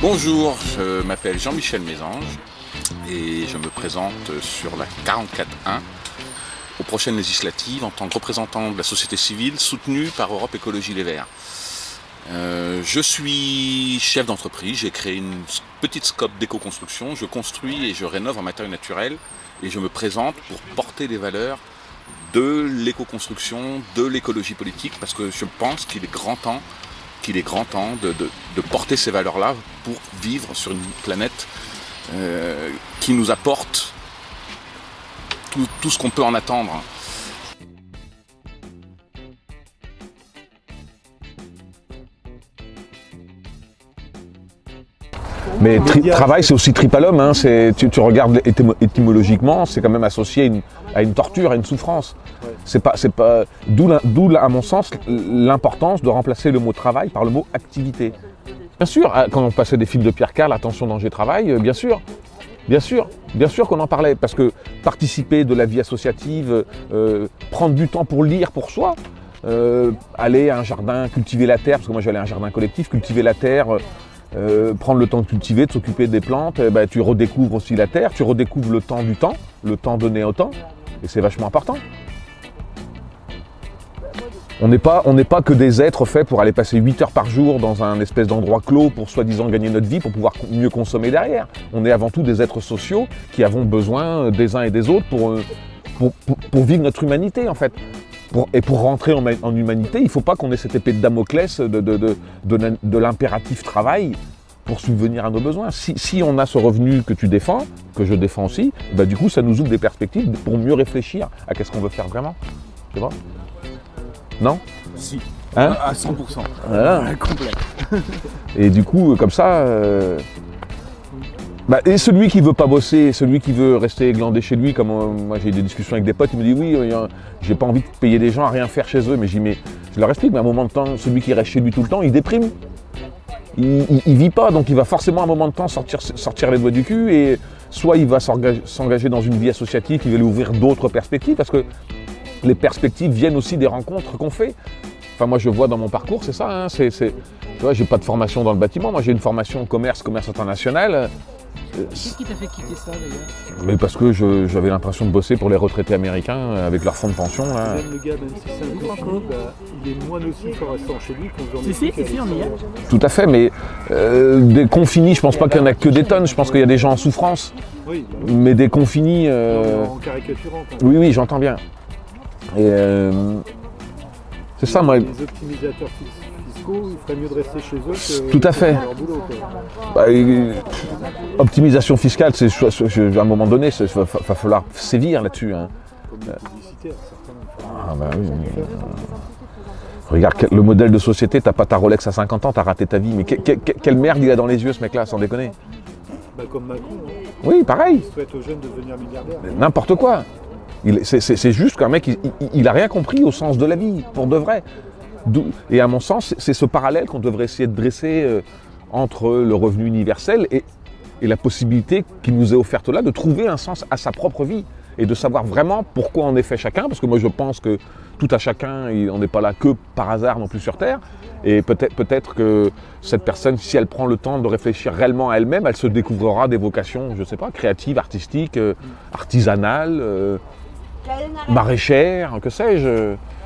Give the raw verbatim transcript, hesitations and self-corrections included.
Bonjour, je m'appelle Jean-Michel Mésange et je me présente sur la quarante-quatre un aux prochaines législatives en tant que représentant de la société civile soutenue par Europe Écologie Les Verts. Euh, je suis chef d'entreprise, j'ai créé une petite scope d'éco-construction, je construis et je rénove en matériaux naturels et je me présente pour porter les valeurs de l'éco-construction, de l'écologie politique, parce que je pense qu'il est grand temps qu'il est grand temps de, de, de porter ces valeurs-là pour vivre sur une planète euh, qui nous apporte tout, tout ce qu'on peut en attendre. Mais travail, c'est aussi tripalum, hein. tu, tu regardes étymologiquement, c'est quand même associé à une, à une torture, à une souffrance. C'est pas, c'est pas, d'où, à mon sens, l'importance de remplacer le mot travail par le mot activité. Bien sûr, quand on passait des films de Pierre Carl, attention, danger, travail, bien sûr, bien sûr, bien sûr qu'on en parlait, parce que participer de la vie associative, euh, prendre du temps pour lire pour soi, euh, aller à un jardin, cultiver la terre, parce que moi j'allais à un jardin collectif, cultiver la terre, Euh, prendre le temps de cultiver, de s'occuper des plantes, eh ben, tu redécouvres aussi la terre, tu redécouvres le temps du temps, le temps donné au temps, et c'est vachement important. On n'est pas, on n'est pas que des êtres faits pour aller passer huit heures par jour dans un espèce d'endroit clos pour soi-disant gagner notre vie, pour pouvoir mieux consommer derrière. On est avant tout des êtres sociaux qui avons besoin des uns et des autres pour, pour, pour, pour vivre notre humanité en fait. Pour, et pour rentrer en, en humanité, il ne faut pas qu'on ait cette épée de Damoclès de, de, de, de, de l'impératif travail pour subvenir à nos besoins. Si, si on a ce revenu que tu défends, que je défends aussi, bah du coup ça nous ouvre des perspectives pour mieux réfléchir à qu'est-ce qu'on veut faire vraiment. Tu vois? Non? Si, hein? À cent pour cent. Voilà. Complet. Et du coup, comme ça... Euh... Bah, et celui qui veut pas bosser, celui qui veut rester glandé chez lui, comme euh, moi j'ai eu des discussions avec des potes, il me dit oui, euh, j'ai pas envie de payer des gens à rien faire chez eux, mais j'y mets, je leur explique, mais à un moment de temps, celui qui reste chez lui tout le temps, il déprime. Il, il, il vit pas, donc il va forcément à un moment de temps sortir, sortir les doigts du cul, et soit il va s'engager dans une vie associative qui va lui ouvrir d'autres perspectives, parce que les perspectives viennent aussi des rencontres qu'on fait. Enfin moi je vois dans mon parcours, c'est ça, hein, c'est, c'est, tu vois, j'ai pas de formation dans le bâtiment, moi j'ai une formation commerce, commerce international. Qu'est-ce qui t'a fait quitter ça d'ailleurs? Mais parce que je, j'avais l'impression de bosser pour les retraités américains avec leur fonds de pension. Là. Même le gars, même si c'est un conflit, bah, il est moins nocif en restant chez lui qu'en faisant Si, si, si, si, on y est. Tout à fait, mais euh, des confinis, je pense pas qu'il y en a que des tonnes, je pense qu'il y a des gens en souffrance. Oui, bah oui. Mais des confinis... Euh... En caricaturant. Quand oui, oui, j'entends bien. Et euh... c'est ça, moi... Les optimisateurs fiscaux, il ferait mieux de rester chez eux que tout à fait. de faire leur boulot. Bah, euh... Optimisation fiscale, c'est, à un moment donné, il va, va falloir sévir là-dessus. Hein. Comme les publicitaires, certains. Ah bah oui, mais... Regarde, le modèle de société, t'as pas ta Rolex à cinquante ans, t'as raté ta vie. Mais que, que, que, quelle merde il a dans les yeux ce mec-là, sans déconner. Bah, comme Macron. Hein. Oui, pareil. Il souhaite aux jeunes de devenir milliardaires. N'importe quoi. Il, c'est, c'est, c'est juste qu'un mec, il, il, il a rien compris au sens de la vie, pour de vrai. Et à mon sens, c'est ce parallèle qu'on devrait essayer de dresser euh, entre le revenu universel et, et la possibilité qui nous est offerte là de trouver un sens à sa propre vie et de savoir vraiment pourquoi on est fait chacun, parce que moi je pense que tout à chacun, on n'est pas là que par hasard non plus sur Terre, et peut-être, peut-être que cette personne, si elle prend le temps de réfléchir réellement à elle-même, elle se découvrira des vocations, je ne sais pas, créatives, artistiques, euh, artisanales, euh, maraîchères, que sais-je.